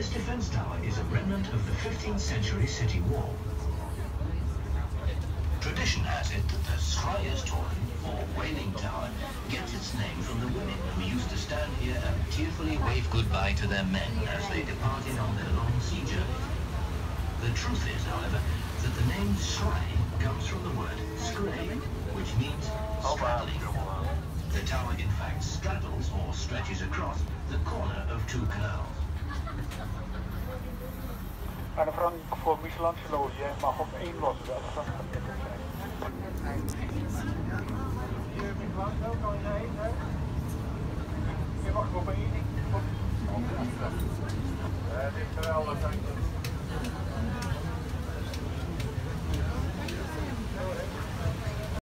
This defense tower is a remnant of the 15th century city wall. Tradition has it that the Scryer's Toren, or Wailing Tower, gets its name from the women who used to stand here and tearfully wave goodbye to their men as they departed on their long sea journey. The truth is, however, that the name Scry comes from the word scray, which means straddling. The tower, in fact, straddles or stretches across the corner of two canals. Maar de verandering voor Michelangelo mag op 1 lossen, dat is je mag op 1. Het is geweldig.